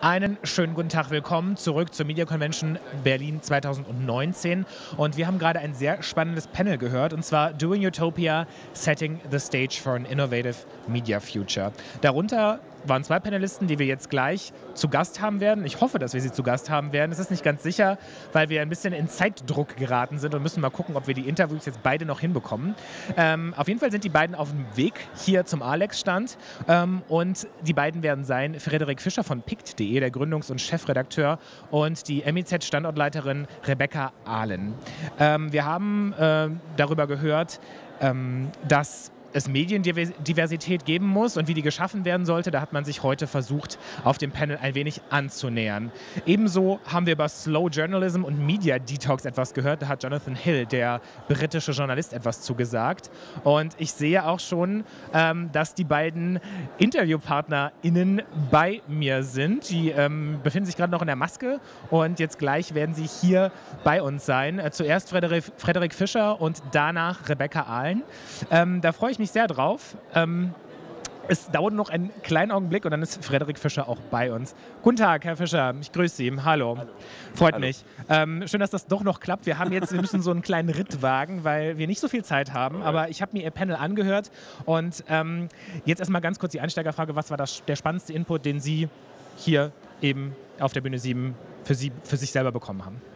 Einen schönen guten Tag, willkommen zurück zur Media Convention Berlin 2019. Und wir haben gerade ein sehr spannendes Panel gehört, und zwar Doing Utopia, Setting the Stage for an Innovative Media Future. Darunter waren zwei Panelisten, die wir jetzt gleich zu Gast haben werden. Ich hoffe, dass wir sie zu Gast haben werden. Es ist nicht ganz sicher, weil wir ein bisschen in Zeitdruck geraten sind und müssen mal gucken, ob wir die Interviews jetzt beide noch hinbekommen. Auf jeden Fall sind die beiden auf dem Weg hier zum Alex-Stand. Und die beiden werden sein Frederik Fischer von pict.de, der Gründungs- und Chefredakteur, und die MIZ-Standortleiterin Rebecca Ahlen. Wir haben darüber gehört, dass es Mediendiversität geben muss und wie die geschaffen werden sollte. Da hat man sich heute versucht, auf dem Panel ein wenig anzunähern. Ebenso haben wir über Slow Journalism und Media Detox etwas gehört. Da hat Jonathan Hill, der britische Journalist, etwas zugesagt. Und ich sehe auch schon, dass die beiden InterviewpartnerInnen bei mir sind. Die befinden sich gerade noch in der Maske und jetzt gleich werden sie hier bei uns sein. Zuerst Frederik Fischer und danach Rebecca Ahlen. Da freue ich mich sehr drauf. Es dauert noch einen kleinen Augenblick und dann ist Frederik Fischer auch bei uns. Guten Tag, Herr Fischer. Ich grüße Sie. Hallo. Freut Hallo. mich. Schön, dass das doch noch klappt. Wir müssen so einen kleinen Ritt wagen, weil wir nicht so viel Zeit haben. Aber ich habe mir Ihr Panel angehört. Und jetzt erstmal ganz kurz die Einsteigerfrage. Was war der spannendste Input, den Sie hier eben auf der Bühne 7 für sich selber bekommen haben?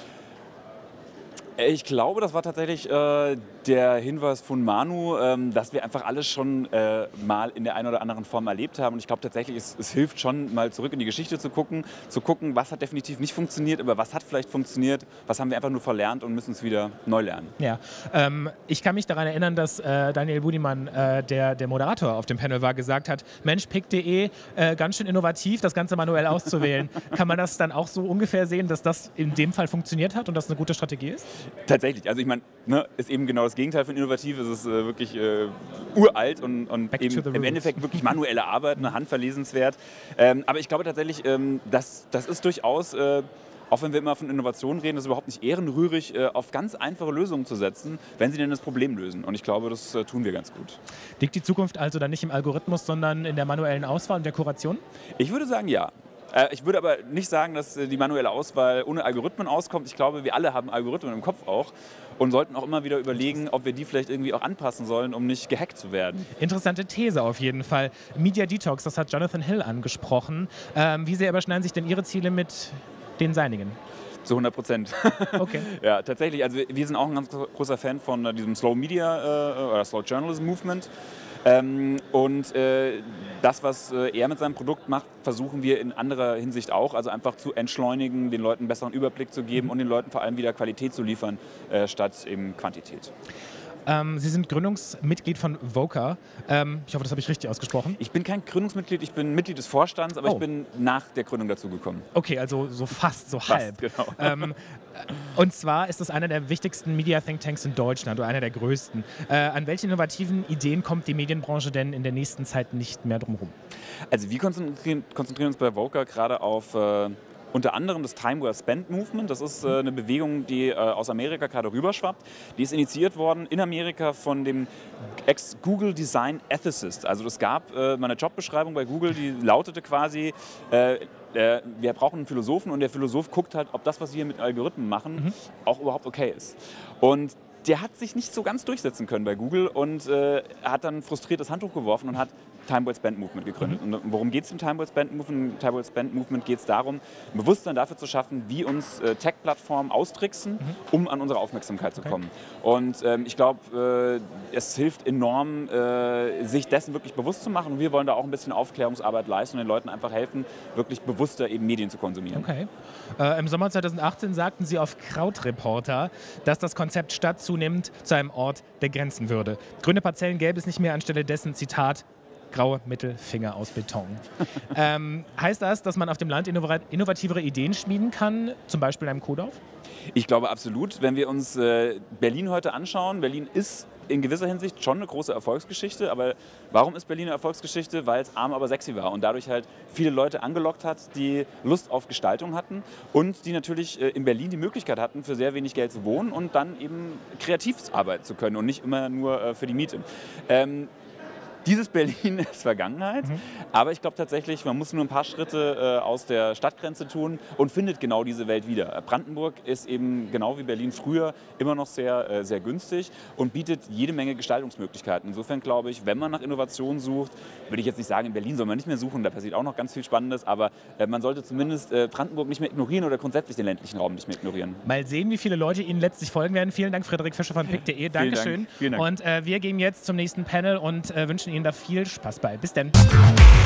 Ich glaube, das war tatsächlich der Hinweis von Manu, dass wir einfach alles schon mal in der einen oder anderen Form erlebt haben. Und ich glaube tatsächlich, es hilft schon, mal zurück in die Geschichte zu gucken, was hat definitiv nicht funktioniert, aber was hat vielleicht funktioniert, was haben wir einfach nur verlernt und müssen es wieder neu lernen. Ja, ich kann mich daran erinnern, dass Daniel Budiman, der Moderator auf dem Panel war, gesagt hat, Mensch, pict.de, ganz schön innovativ, das Ganze manuell auszuwählen. Kann man das dann auch so ungefähr sehen, dass das in dem Fall funktioniert hat und das eine gute Strategie ist? Tatsächlich, also ich meine, ist eben genau das Gegenteil von innovativ. Es ist wirklich uralt und eben im Endeffekt wirklich manuelle Arbeit, handverlesenswert. Aber ich glaube tatsächlich, das ist durchaus, auch wenn wir immer von Innovation reden, das ist überhaupt nicht ehrenrührig, auf ganz einfache Lösungen zu setzen, wenn sie denn das Problem lösen. Und ich glaube, das tun wir ganz gut. Liegt die Zukunft also dann nicht im Algorithmus, sondern in der manuellen Auswahl und der Kuration? Ich würde sagen, ja. Ich würde aber nicht sagen, dass die manuelle Auswahl ohne Algorithmen auskommt. Ich glaube, wir alle haben Algorithmen im Kopf auch und sollten auch immer wieder überlegen, ob wir die vielleicht irgendwie auch anpassen sollen, um nicht gehackt zu werden. Interessante These auf jeden Fall. Media Detox, das hat Jonathan Hill angesprochen. Wie sehr überschneiden sich denn Ihre Ziele mit den seinigen? Zu 100%. Okay. Ja, tatsächlich. Also wir sind auch ein ganz großer Fan von diesem Slow Media oder Slow Journalism Movement. Das, was er mit seinem Produkt macht, versuchen wir in anderer Hinsicht auch. Also einfach zu entschleunigen, den Leuten einen besseren Überblick zu geben und den Leuten vor allem wieder Qualität zu liefern, statt eben Quantität. Sie sind Gründungsmitglied von VOCA. Ich hoffe, das habe ich richtig ausgesprochen. Ich bin kein Gründungsmitglied, ich bin Mitglied des Vorstands, aber ich bin nach der Gründung dazugekommen. Okay, also so fast, so halb. Genau. Und zwar ist das einer der wichtigsten Media-Thinktanks in Deutschland oder einer der größten. An welche innovativen Ideen kommt die Medienbranche denn in der nächsten Zeit nicht mehr drum herum? Also wir konzentrieren uns bei VOCA gerade auf unter anderem das Time Well Spent Movement. Das ist eine Bewegung, die aus Amerika gerade rüberschwappt. Die ist initiiert worden in Amerika von dem Ex-Google Design Ethicist. Also es gab mal eine Jobbeschreibung bei Google, die lautete quasi, wir brauchen einen Philosophen und der Philosoph guckt halt, ob das, was wir mit Algorithmen machen, auch überhaupt okay ist. Und der hat sich nicht so ganz durchsetzen können bei Google und hat dann frustriert das Handtuch geworfen und hat Time Well Spent Movement gegründet. Und worum geht es im Time Well Spent Movement? Im Time Well Spent Movement geht es darum, ein Bewusstsein dafür zu schaffen, wie uns Tech-Plattformen austricksen, um an unsere Aufmerksamkeit zu kommen. Und ich glaube, es hilft enorm, sich dessen wirklich bewusst zu machen. Und wir wollen da auch ein bisschen Aufklärungsarbeit leisten und den Leuten einfach helfen, wirklich bewusster eben Medien zu konsumieren. Okay. Im Sommer 2018 sagten Sie auf Krautreporter, dass das Konzept Stadt zunehmend zu einem Ort der Grenzen würde. Grüne Parzellen gäbe es nicht mehr, anstelle dessen, Zitat, graue Mittelfinger aus Beton. Heißt das, dass man auf dem Land innovativere Ideen schmieden kann, zum Beispiel in einem Kuhdorf? Ich glaube absolut. Wenn wir uns Berlin heute anschauen, Berlin ist in gewisser Hinsicht schon eine große Erfolgsgeschichte. Aber warum ist Berlin eine Erfolgsgeschichte? Weil es arm, aber sexy war und dadurch halt viele Leute angelockt hat, die Lust auf Gestaltung hatten und die natürlich in Berlin die Möglichkeit hatten, für sehr wenig Geld zu wohnen und dann eben kreativ arbeiten zu können und nicht immer nur für die Miete. Dieses Berlin ist Vergangenheit, aber ich glaube tatsächlich, man muss nur ein paar Schritte aus der Stadtgrenze tun und findet genau diese Welt wieder. Brandenburg ist eben genau wie Berlin früher immer noch sehr, sehr günstig und bietet jede Menge Gestaltungsmöglichkeiten. Insofern glaube ich, wenn man nach Innovationen sucht, würde ich jetzt nicht sagen, in Berlin soll man nicht mehr suchen, da passiert auch noch ganz viel Spannendes, aber man sollte zumindest Brandenburg nicht mehr ignorieren oder grundsätzlich den ländlichen Raum nicht mehr ignorieren. Mal sehen, wie viele Leute Ihnen letztlich folgen werden. Vielen Dank, Frederik Fischer von pick.de. Dankeschön. Vielen Dank. Und wir gehen jetzt zum nächsten Panel und wünschen Ihnen da viel Spaß bei. Bis dann.